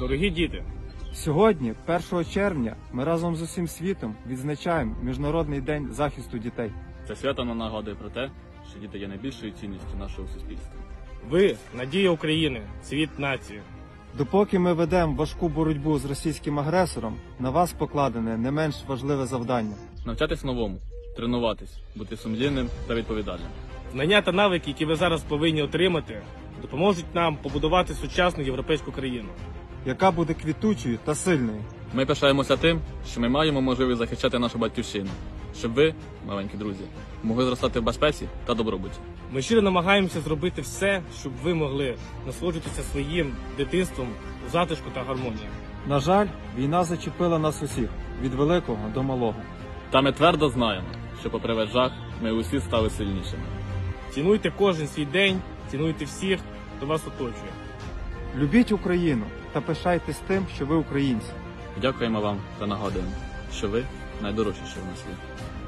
Дорогі діти, Сьогодні, 1 червня, ми разом з усім світом відзначаємо Міжнародний день захисту дітей. Це свято нам нагадує про те, що діти є найбільшою цінністю нашого суспільства. ви – надія України, цвіт нації. Допоки ми ведемо важку боротьбу з російським агресором, на вас покладене не менш важливе завдання. Навчатись новому, тренуватись, бути сумлінним та відповідальним. Знання та навики, які ви зараз повинні отримати, допоможуть нам побудувати сучасну європейську країну. Яка буде квітучою та сильною. Ми пишаємося тим, що ми маємо можливість захищати нашу батьківщину, щоб ви, маленькі друзі, могли зростати в безпеці та добробуті. Ми щиро намагаємося зробити все, щоб ви могли насолоджуватися своїм дитинством у затишку та гармонії. На жаль, війна зачепила нас усіх, від великого до малого. Та ми твердо знаємо, що попри весь жах, ми усі стали сильнішими. Цінуйте кожен свій день, цінуйте всіх, хто вас оточує. Любіть Україну та пишайтесь тим, що ви українці. Дякуємо вам та нагадуємо, що ви найдорожчі, що в нас є.